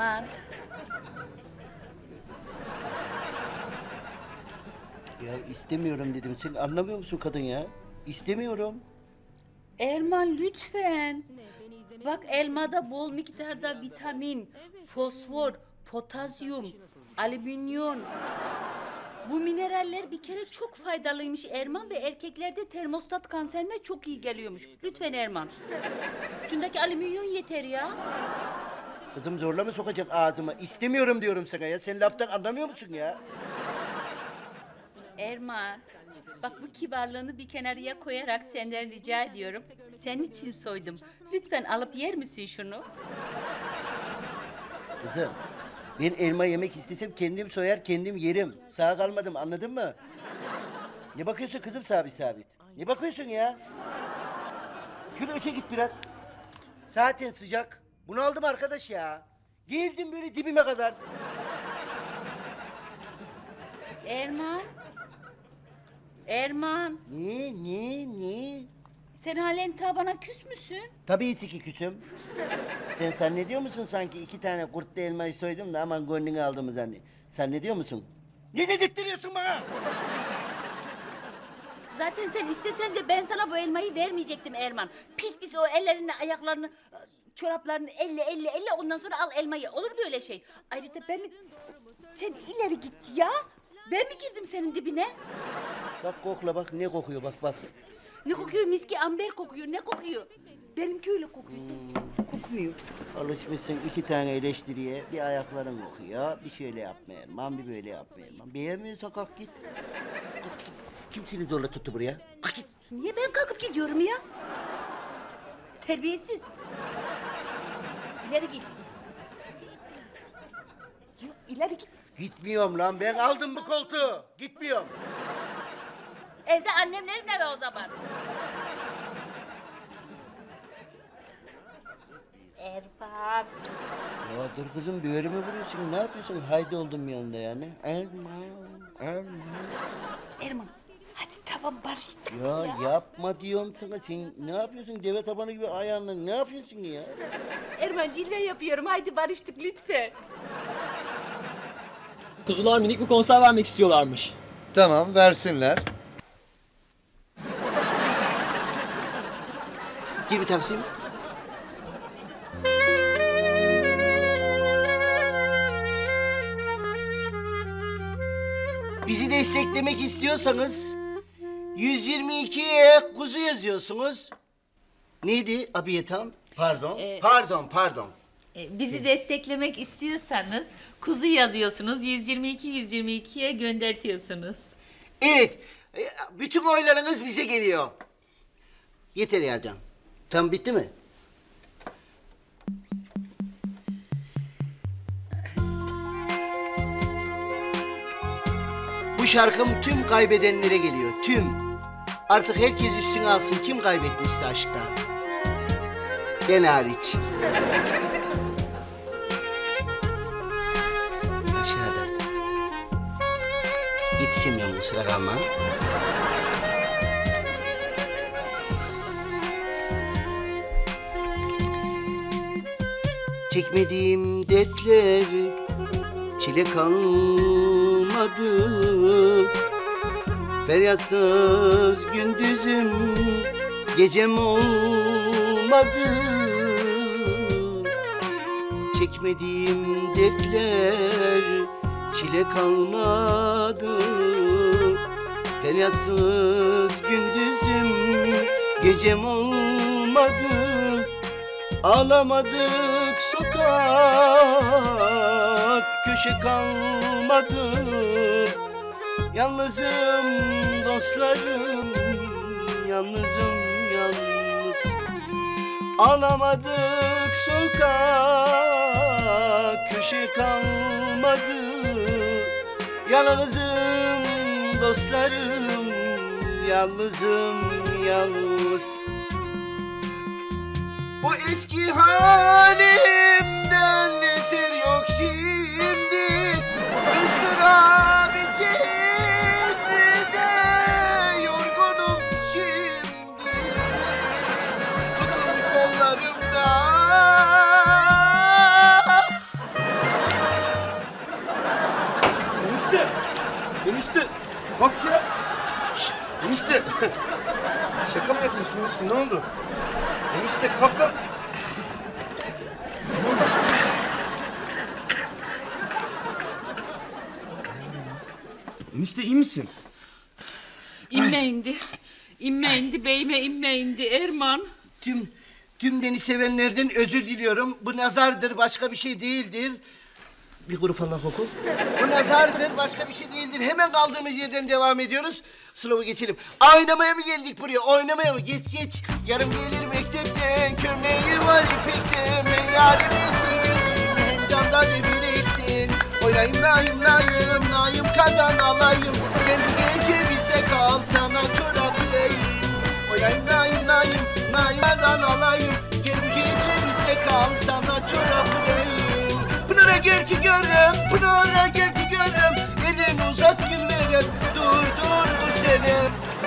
Erman. Ya istemiyorum dedim. Sen anlamıyor musun kadın ya? İstemiyorum. Erman lütfen. Bak elmada bol miktarda vitamin, fosfor, potasyum, alüminyum. Bu mineraller bir kere çok faydalıymış Erman ve erkeklerde termostat kanserine çok iyi geliyormuş. Lütfen Erman. Şundaki alüminyum yeter ya. Kızım zorla mı sokacak ağzıma? İstemiyorum diyorum sana ya. Sen laftan anlamıyor musun ya? Erman, bak bu kibarlığını bir kenarıya koyarak senden rica ediyorum. Senin için soydum. Lütfen alıp yer misin şunu? Kızım, ben elma yemek istesem kendim soyar, kendim yerim. Sağa kalmadım, anladın mı? Ne bakıyorsun kızım sabit sabit? Ne bakıyorsun ya? Şöyle öte git biraz. Zaten sıcak. Bunaldım arkadaş ya. Geldim böyle dibime kadar. Erman. Erman. Ne? Sen halen ta bana küs müsün? Tabii ki küsüm. Sen zannediyor musun sanki 2 tane kurtlu elmayı soydum da aman gönlünü aldığımı zannediyor musun? Ne dedirtiyorsun bana? Zaten sen istesen de ben sana bu elmayı vermeyecektim Erman. Pis pis o ellerini, ayaklarını, çoraplarını elle ondan sonra al elmayı. Olur mu öyle şey? Ayrıca ben mi... Sen ileri git ya. Ben mi girdim senin dibine? Bak kokla bak ne kokuyor bak. Ne kokuyor? Miski amber kokuyor. Ne kokuyor? Benimki öyle kokuyor. Kokmuyor. Alışmışsın 2 tane eleştiriye. Bir ayakların kokuyor. Bir şöyle yapma Erman, bir böyle yapma Erman. Beğenmiyorsan kalk git. Kalk git. Kim seni zorla tuttu buraya? Kalk git. Niye ben kalkıp gidiyorum ya? Terbiyesiz. İleri git. Yok ileri git. Gitmiyorum lan ben aldım bu koltuğu. Gitmiyorum. Evde annemlerin evi o zaman. Erman. Ya dur kızım böyle mi vuruyorsun? Ne yapıyorsun? Haydi oldum yanında yani. Erman. Hadi tamam barıştık Ya yapma diyorum sana. Sen ne yapıyorsun? Deve tabanı gibi ayağınla ne yapıyorsun ya? Erman cilve yapıyorum. Haydi barıştık lütfen. Kuzular minik bir konser vermek istiyorlarmış. Tamam, versinler. Gir bir Taksim. Bizi desteklemek istiyorsanız 122'ye kuzu yazıyorsunuz. Neydi abiyetam? Pardon. Bizi desteklemek istiyorsanız kuzu yazıyorsunuz. 122'ye göndertiyorsunuz. Evet, bütün oylarınız bize geliyor. Yeter Yercan. Tam bitti mi? Bu şarkım tüm kaybedenlere geliyor, tüm. Artık herkes üstüne alsın kim kaybetmişse aşkta. Ben hariç. Aşağıda. Yetişemiyorum kusura kalma. Çekmediğim dertler çile kalmadı. Feryatsız gündüzüm gecem olmadı. Çekmediğim dertler çile kalmadı. Feryatsız gündüzüm gecem olmadı. Ağlamadık sokak köşe kalmadı. Yalnızım dostlarım, yalnızım yalnız. Ağlamadık sokak köşe kalmadı. Yalnızım dostlarım, yalnızım yalnız. O eski halimden eser yok şimdi. Izdırap içinde yorgunum şimdi. Tutun kollarımda Enişte kalk ya. Şşt, enişte. Şaka mı yapıyorsun enişte, ne oldu? Enişte kalk kalk. Enişte iyi misin? İnme indi. İnme indi beyime, inme indi Erman. Tüm beni sevenlerden özür diliyorum. Bu nazardır, başka bir şey değildir. Bir grup Allah oku. Bu nazardır, başka bir şey değildir. Hemen kaldığımız yerden devam ediyoruz. Slow'u geçelim. Oynamaya mı geldik buraya? Oynamaya mı? Geç. Yarım gelir mektepten, kömleğir var ipekten. Ben yarimi severim, hem candan yürekten. Oynayın nayım, kardan alayım. Gel bu gece bizde kal, sana çorap vereyim. Oynayın nayım, kardan alayım. Gel bu gece bizde kal, sana çorap vereyim. Pınar'a gel ki görüm, Pınar'a gel ki görüm. Elini uzat gül verem, dur seni.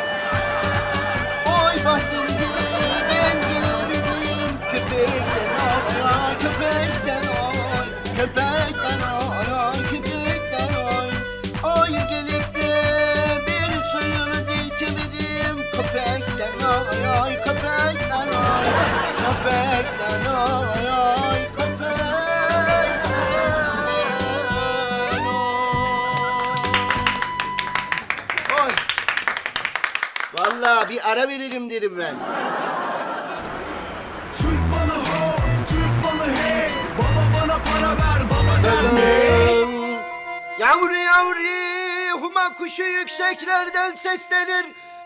Oy bahtinizi ben gelebilirim. Köpekten oy, köpekten oy. Köpekten oy, köpekten oy. Oy gelip de bir suyunu içemedim. Köpekten oy, köpekten oy. Köpekten oy, köpekten oy. Vallahi bir ara verelim derim ben. Türk balı ho, Türk balı hey. Baba bana para ver, baba der ne? Yavru, huma kuşu yükseklerden seslenir.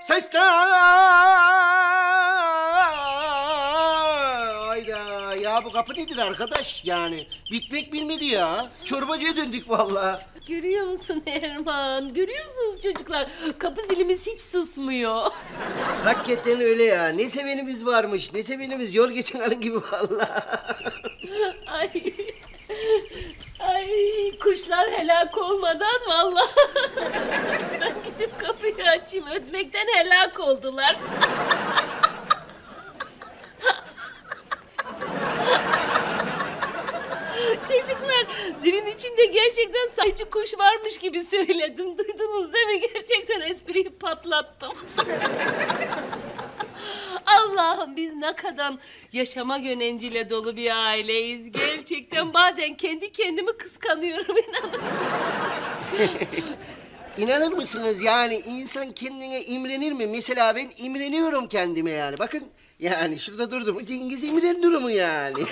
Hayda, ya bu kapı nedir arkadaş yani? Bitmek bilmedi ya. Çorbacıya döndük vallahi. Görüyor musun Erman? Görüyor musunuz çocuklar? Kapı zilimiz hiç susmuyor. Hakikaten öyle ya. Ne sevenimiz varmış, ne sevenimiz. Yol geçen alın gibi vallahi. Ay. Ay kuşlar helak olmadan vallahi. Ben gidip kapıyı açayım. Ötmekten helak oldular. Çocuklar zilin içinde gerçekten sayıcı kuş varmış gibi söyledim. Duydunuz değil mi? Gerçekten espriyi patlattım. Allah'ım biz ne kadar yaşama yönenciyle dolu bir aileyiz. Gerçekten bazen kendi kendimi kıskanıyorum inanın. İnanır mısınız yani insan kendine imrenir mi? Mesela ben imreniyorum kendime yani. Bakın yani şurada durdum. Cengiz İmren durumu yani.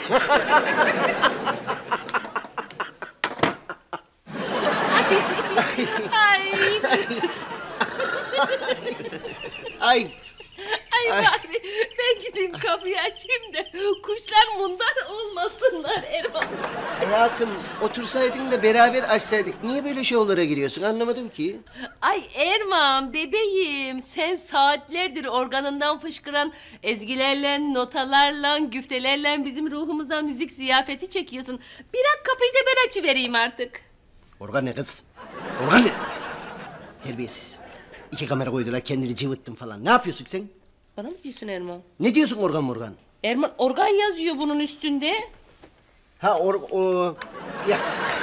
Ay. Ay. Ay bari ben gideyim kapıyı açayım da kuşlar mundar olmasınlar Erman. Hayatım otursaydın da beraber açsaydık. Niye böyle şovlara giriyorsun anlamadım ki. Ay Erman bebeğim sen saatlerdir organından fışkıran ezgilerle, notalarla, güftelerle bizim ruhumuza müzik ziyafeti çekiyorsun. Bırak kapıyı da ben açıvereyim artık. Organ ne kız? Organ ne? Terbiyesiz. 2 kamera koydular kendini cıvıttın falan. Ne yapıyorsun sen? Bana mı diyorsun Erman? Ne diyorsun organ? Erman organ yazıyor bunun üstünde. Ha ya.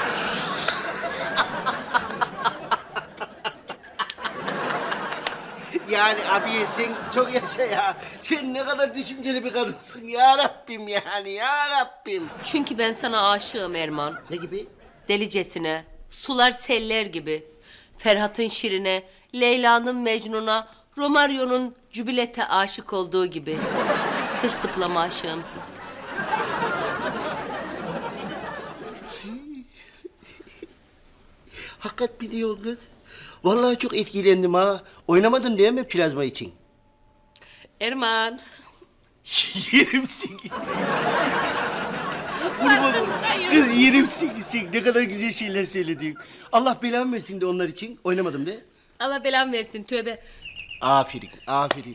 Yani abiye sen çok yaşa ya. Sen ne kadar düşünceli bir kadınsın ya Rabbim yani ya Rabbim. Çünkü ben sana aşığım Erman. Ne gibi? Delicesine, sular seller gibi. Ferhat'ın Şirin'e, Leyla'nın Mecnun'a, Romario'nun Jubilette aşık olduğu gibi. Sırsıplama aşığımsın. Hakikat biliyor kız. Vallahi çok etkilendim ha. Oynamadın değil mi plazma için? Erman. Yerim seni. Vurma bana. Kız yerim seni. Ne kadar güzel şeyler söyledin. Allah belamı versin de onlar için. Oynamadım de. Allah belamı versin tövbe. Aferin.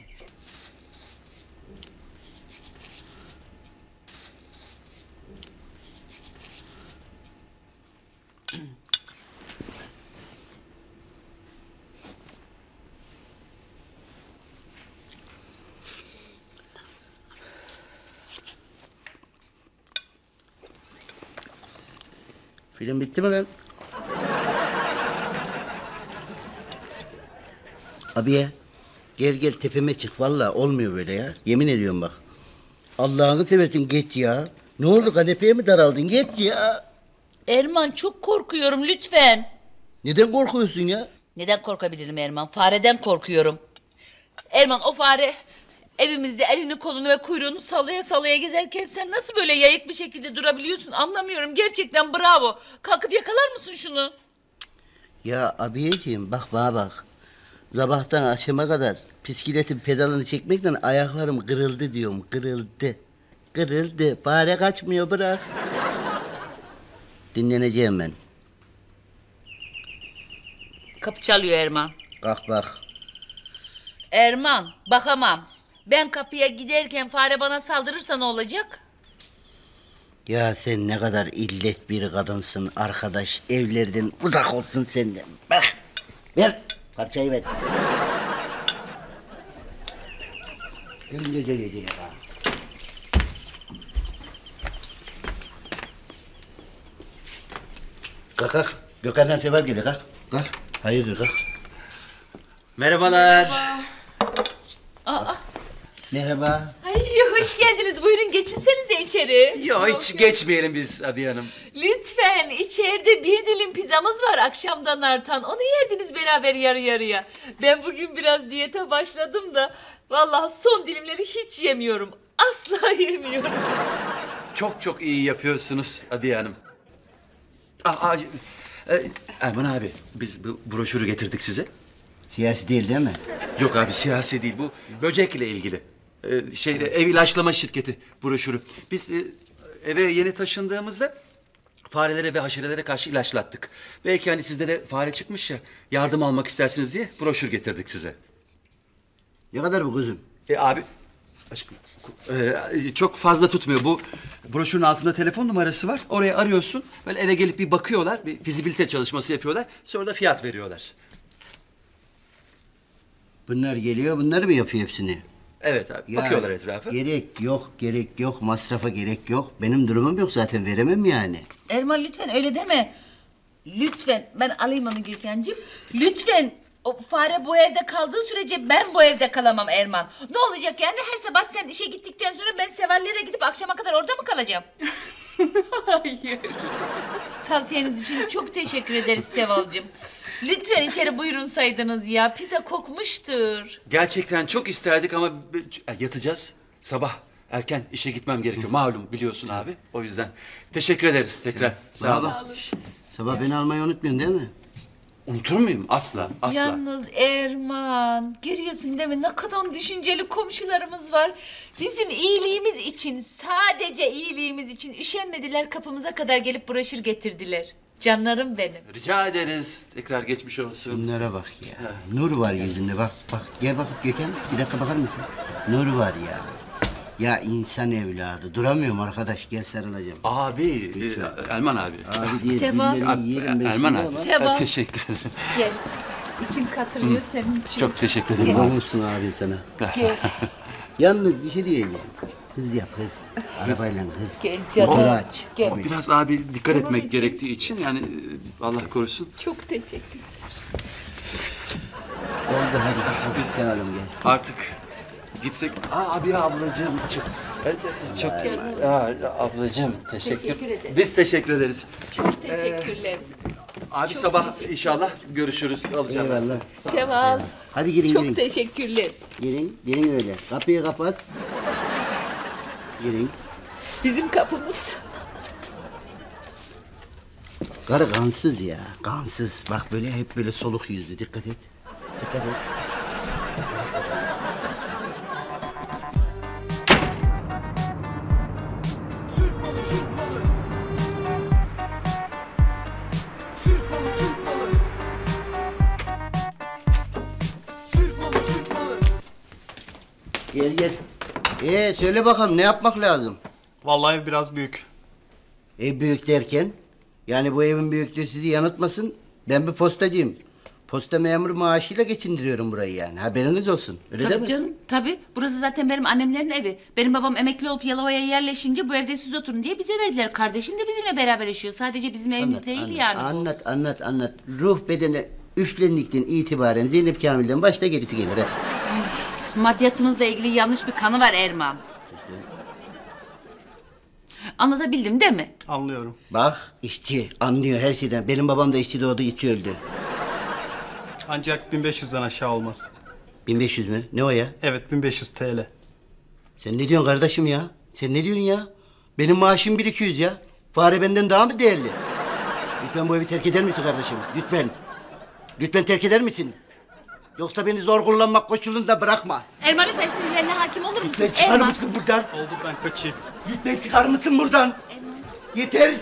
Film bitti mi lan? Abiye gel gel tepeme çık. Vallahi olmuyor böyle ya. Yemin ediyorum bak. Allah'ını seversin geç ya. Ne oldu, kanepeye mi daraldın? Geç ya. Erman çok korkuyorum lütfen. Neden korkuyorsun ya? Neden korkabilirim Erman? Fareden korkuyorum. Erman o fare evimizde elini kolunu ve kuyruğunu sallaya sallaya gezerken sen nasıl böyle yayık bir şekilde durabiliyorsun anlamıyorum. Gerçekten bravo. Kalkıp yakalar mısın şunu? Ya abiyeciğim bak bana bak. Sabahtan akşama kadar bisikletin pedalını çekmekten ayaklarım kırıldı diyorum. Kırıldı. Kırıldı. Fare kaçmıyor, bırak. Dinleneceğim ben. Kapı çalıyor Erman. Kalk bak. Erman bakamam. Ben kapıya giderken fare bana saldırırsa ne olacak? Ya sen ne kadar illet bir kadınsın arkadaş. Evlerden uzak olsun senden. Bak. Ver. Parçayı ver. Gelin gece gece ya. Kalk kalk. Gökhan'dan Seval geliyor, kalk. Kalk. Hayırdır, kalk. Merhabalar. Merhaba. Ay hoş geldiniz. Buyurun geçinsenize içeri. Yo hiç geçmeyelim biz Adiye Hanım. Lütfen içeride bir dilim pizzamız var akşamdan artan. Onu yerdiniz beraber yarı yarıya. Ben bugün biraz diyete başladım da vallahi son dilimleri hiç yemiyorum. Asla yemiyorum. Çok çok iyi yapıyorsunuz Adiye Hanım. Erman abi biz bu broşürü getirdik size. Siyasi değil mi? Yok abi siyasi değil bu böcekle ilgili. Ev ilaçlama şirketi broşürü. Biz eve yeni taşındığımızda farelere ve haşerelere karşı ilaçlattık. Belki hani sizde de fare çıkmış ya yardım almak istersiniz diye broşür getirdik size. Ne kadar bu kızım? Abi aşkım çok fazla tutmuyor. Bu broşürün altında telefon numarası var. Oraya arıyorsun. Böyle eve gelip bir bakıyorlar. Bir fizibilite çalışması yapıyorlar. Sonra da fiyat veriyorlar. Bunlar geliyor, bunlar mı yapıyor hepsini? Evet abi. Ya, bakıyorlar etrafa. gerek yok. Masrafa gerek yok. Benim durumum yok zaten, veremem yani. Erman lütfen öyle deme. Lütfen ben alayım onu Gökhan'cığım. Lütfen o fare bu evde kaldığı sürece ben bu evde kalamam Erman. Ne olacak yani her sabah sen işe gittikten sonra ben Seval'lere gidip akşama kadar orada mı kalacağım? Hayır. Tavsiyeniz için çok teşekkür ederiz Seval'cığım. Lütfen içeri buyurun saydınız ya. Pizza kokmuştur. Gerçekten çok isterdik ama yatacağız. Sabah erken işe gitmem gerekiyor. Malum biliyorsun abi. O yüzden teşekkür ederiz tekrar. Sağ olun. Sabah beni almayı unutmuyorsun değil mi? Unutur muyum? Asla. Asla. Yalnız Erman, görüyorsun değil mi ne kadar düşünceli komşularımız var. Bizim iyiliğimiz için, sadece iyiliğimiz için üşenmediler kapımıza kadar gelip broşür getirdiler. Canlarım benim. Rica ederiz. Tekrar geçmiş olsun. Bunlara bak ya. Nur var yüzünde, bak. Gel bak Gökhan, bir dakika bakar mısın? Nur var ya. Ya insan evladı. Duramıyorum arkadaş, gel sarılacağım. Abi, Erman abi. Abi diye Seval. dillerini yerim ben Erman şimdi abi. ama. Seval. Teşekkür ederim. Gel. İçin katılıyor senin için. Çok teşekkür ederim Kurban abi. olsun abi sana. Gel. Yalnız bir şey diyeceğim. Hız yap, hız. Arabayla hız. Gel canım. Motoru aç. Gel. Tabii. Biraz abi dikkat etmek gerektiği için yani Allah korusun. Çok teşekkür. Oldu hadi. Biz saralım gel. Artık gitsek. Abi ablacığım çok ablacığım teşekkür. ederim. Biz teşekkür ederiz. Teşekkürler. Abi sabah inşallah görüşürüz. Alacağım ben Eyvallah. sizi. Seval. Hadi girin Çok girin. teşekkürler. Girin öyle. Kapıyı kapat. Girin. Bizim kapımız. Karı kansız ya. Kansız. Bak böyle hep böyle soluk yüzlü. Dikkat et. Dikkat et. Türk malı, Türk malı. Türk malı, Türk malı. Türk malı, Türk malı. Gel. Söyle bakalım ne yapmak lazım? Vallahi ev biraz büyük. Ev büyük derken? Yani bu evin büyüklüğü sizi yanıltmasın. Ben bir postacıyım. Posta memuru maaşıyla geçindiriyorum burayı yani. Haberiniz olsun. Öyle değil Tabii mi? canım tabii. Burası zaten benim annemlerin evi. Benim babam emekli olup Yalova'ya yerleşince bu evde siz oturun diye bize verdiler. Kardeşim de bizimle beraber yaşıyor. Sadece bizim evimiz değil yani bu. Anlat. Ruh bedeni... Üflendikten itibaren Zeynep Kamil'den başla gerisi gelir hadi. Maddiyatımızla ilgili yanlış bir kanı var Erman. Anlatabildim değil mi? Anlıyorum. Bak işçi anlıyor her şeyden. Benim babam da işçi doğdu, işçi öldü. Ancak 1500'den aşağı olmaz. 1500 mü? Ne o ya? Evet 1500 TL. Sen ne diyorsun kardeşim ya? Sen ne diyorsun ya? Benim maaşım 1200 ya. Fare benden daha mı değerli? Lütfen bu evi terk eder misin kardeşim? Lütfen. Lütfen terk eder misin? Yoksa beni zor kullanmak koşulunda bırakma. Erman lütfen sinirlerine hakim olur musun? Lütfen çıkar Erman. mısın buradan? Oldu ben kaçayım. Lütfen çıkar mısın buradan? Yeter.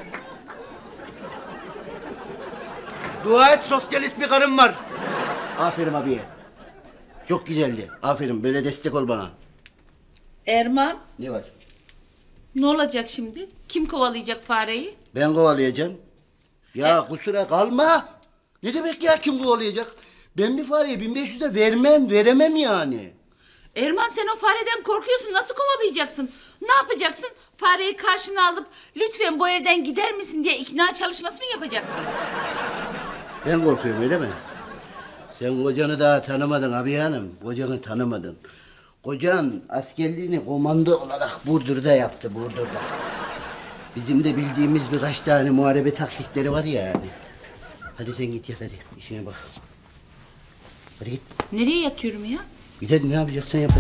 Dua et sosyalist bir karım var. Aferin abiye. Çok güzeldi. Aferin böyle destek ol bana. Erman, Ne var? ne olacak şimdi? Kim kovalayacak fareyi? Ben kovalayacağım. Ya kusura kalma. Ne demek ya kim kovalayacak? Ben bir fareye 1500'e veremem yani. Erman sen o fareden korkuyorsun. Nasıl kovalayacaksın? Ne yapacaksın? Fareyi karşına alıp lütfen bu evden gider misin diye ikna çalışması mı yapacaksın? Ben korkuyorum öyle mi? Sen kocanı daha tanımadın abi hanım. Kocanı tanımadın. Kocan askerliğini komando olarak Burdur'da yaptı, Burdur'da. Bizim de bildiğimiz birkaç tane muharebe taktikleri var ya yani. Hadi sen git yat hadi, işine bak. Hadi git. Nereye yatıyorum ya? Git hadi ne yapacaksan yap.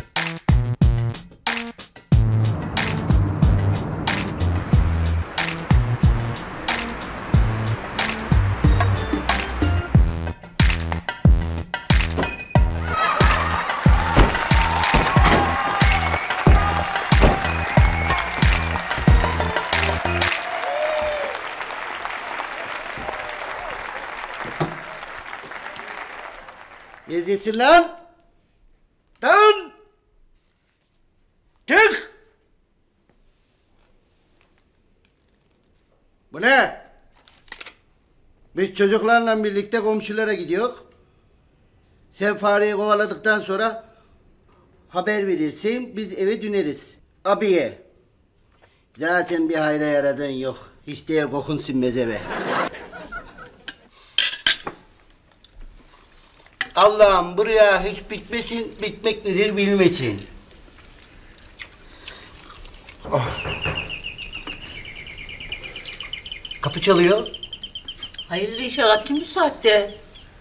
Neredesin lan? Dön! Çık! Bu ne? Biz çocuklarla birlikte komşulara gidiyoruz. Sen fareyi kovaladıktan sonra haber verirsin, biz eve döneriz. Abiye. Zaten bir hayra yaradığın yok. Hiç değer kokun sinmez eve. Allah'ım buraya hiç bitmesin, bitmek nedir bilmesin. Oh. Kapı çalıyor. Hayırdır inşallah kim bu saatte?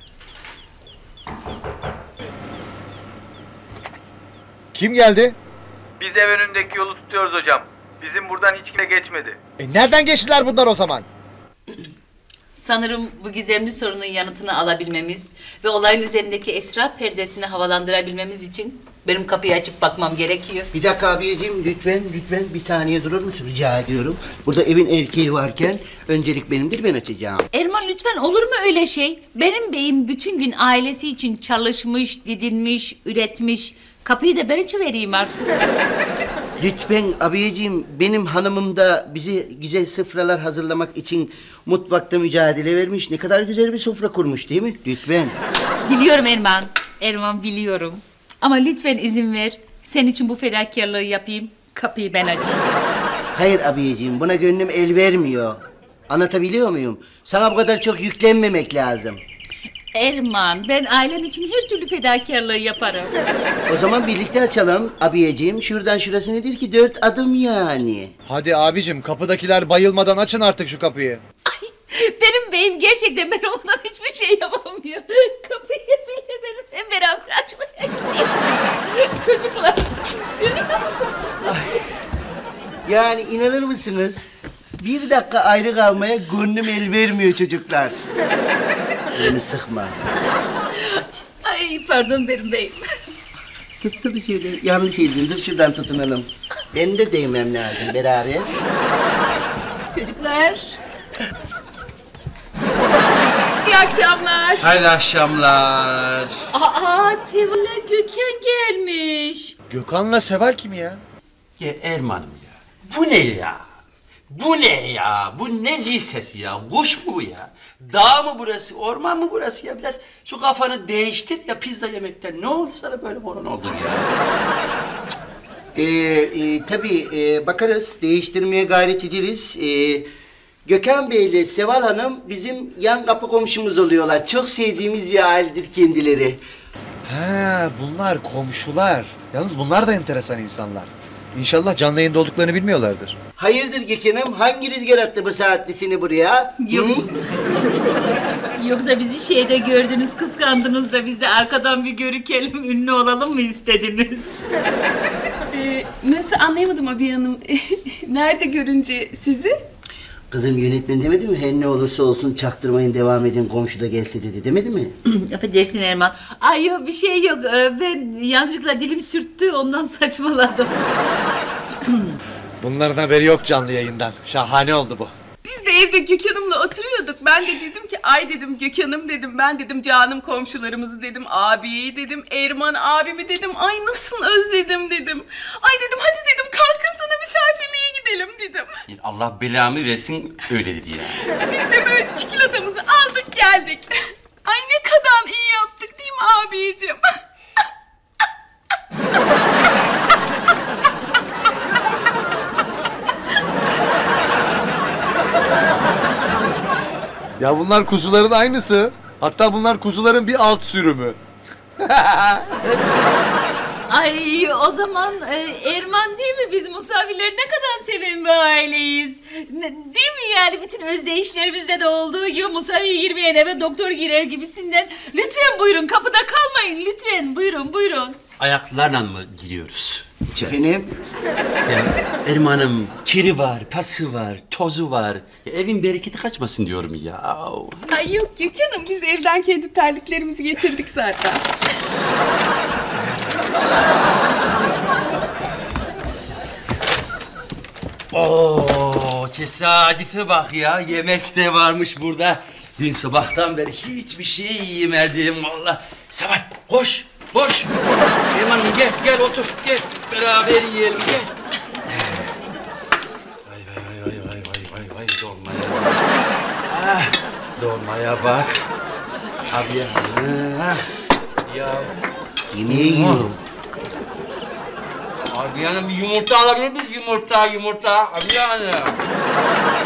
Kim geldi? Biz ev önündeki yolu tutuyoruz hocam. Bizim buradan hiç kimse geçmedi. Nereden geçtiler bunlar o zaman? Sanırım bu gizemli sorunun yanıtını alabilmemiz ve olayın üzerindeki esrar perdesini havalandırabilmemiz için benim kapıyı açıp bakmam gerekiyor. Bir dakika abiyeciğim lütfen bir saniye durur musun rica ediyorum. Burada evin erkeği varken öncelik benimdir, ben açacağım. Erman lütfen olur mu öyle şey? Benim beyim bütün gün ailesi için çalışmış, didinmiş, üretmiş. Kapıyı da ben açıvereyim artık. Lütfen abiyeciğim, benim hanımım da bize güzel sofralar hazırlamak için mutfakta mücadele vermiş. Ne kadar güzel bir sofra kurmuş değil mi? Lütfen. Biliyorum Erman. Erman biliyorum. Ama lütfen izin ver. Senin için bu fedakarlığı yapayım. Kapıyı ben açayım. Hayır abiyeciğim, buna gönlüm el vermiyor. Anlatabiliyor muyum? Sana bu kadar çok yüklenmemek lazım. Erman, ben ailem için her türlü fedakarlığı yaparım. O zaman birlikte açalım abiyeciğim. Şuradan şurası nedir ki? 4 adım yani. Hadi abicim kapıdakiler bayılmadan açın artık şu kapıyı. Ay, benim beyim gerçekten ben ondan hiçbir şey yapamıyor. Kapıyı bile benimle beraber açmaya gidiyor. Çocuklar, görüyor musunuz? Yani inanır mısınız? 1 dakika ayrı kalmaya gönlüm el vermiyor çocuklar. Beni sıkma. Ay pardon benim beyim. Tutsana şöyle. Yanlış eldin. Dur şuradan tutunalım. Ben de değmem lazım beraber. Çocuklar. İyi akşamlar. Hayırlı akşamlar. Aa, Seval'le Gökhan gelmiş. Gökhan'la Seval kim ya? Ya Erman'ım ya. Bu ne ya? Bu ne ya? Bu ne zil sesi ya? Kuş mu bu ya? Dağ mı burası? Orman mı burası ya? Biraz şu kafanı değiştir ya pizza yemekten. Ne oldu sana böyle moron oldun ya? Tabii bakarız. Değiştirmeye gayret ederiz. Gökhan Bey ile Seval Hanım bizim yan kapı komşumuz oluyorlar. Çok sevdiğimiz bir ailedir kendileri. He, bunlar komşular. Yalnız bunlar da enteresan insanlar. İnşallah canlı yayında olduklarını bilmiyorlardır. Hayırdır Gökhan'ım? Hangi rüzgar attı bu saatte seni buraya? Yoksa, Hı? yoksa bizi şeyde gördünüz, kıskandınız da biz de arkadan bir görükelim, ünlü olalım mı istediniz? Nasıl anlayamadım abi hanım. Nerede görünce sizi? Kızım yönetmen demedi mi? Her ne olursa olsun çaktırmayın, devam edin, komşu da gelse dedi, demedi mi? Affedersin Erman. Ay yok, bir şey yok. Ben yanlışlıkla dilim sürttü, ondan saçmaladım. Bunların haberi yok canlı yayından. Şahane oldu bu. Biz de evde Gökhan'ımla oturuyorduk. Ben de dedim ki ay dedim Gökhan'ım dedim. Ben dedim canım komşularımızı dedim. Abiyi dedim. Erman abimi dedim. Ay nasıl özledim dedim. Ay dedim hadi dedim kalkın sana misafirliğe gidelim dedim. Allah belamı versin öyle dedi ya. Biz de böyle çikolatamızı aldık geldik. Ay ne kadar iyi yaptık değil mi abicim? Ya bunlar kuzuların aynısı. Hatta bunlar kuzuların bir alt sürümü. Ay o zaman Erman değil mi? Biz Musavileri ne kadar seven bir aileyiz. Değil mi yani? Bütün özdeyişlerimizde de olduğu gibi Musavi'ye girmeyen eve doktor girer gibisinden. Lütfen buyurun, kapıda kalmayın lütfen. Buyurun, buyurun. Ayaklarla mı giriyoruz? Efendim? Ya Erman'ım kiri var, pası var, tozu var. Ya, evin bereketi kaçmasın diyorum ya. Ay yok Gökhan'ım biz evden kendi terliklerimizi getirdik zaten. Oo, tesadüfe bak ya. Yemek de varmış burada. Dün sabahtan beri hiçbir şey yemedim vallahi. Seval koş, koş. Erman'ım gel otur. Gel beraber yiyelim gel. Vay dolmaya. Ah, dolmaya bak. Abi ya. Yemeği yiyorum. Abi yanım bir yumurta alabilir miyiz? Yumurta. Abi yani.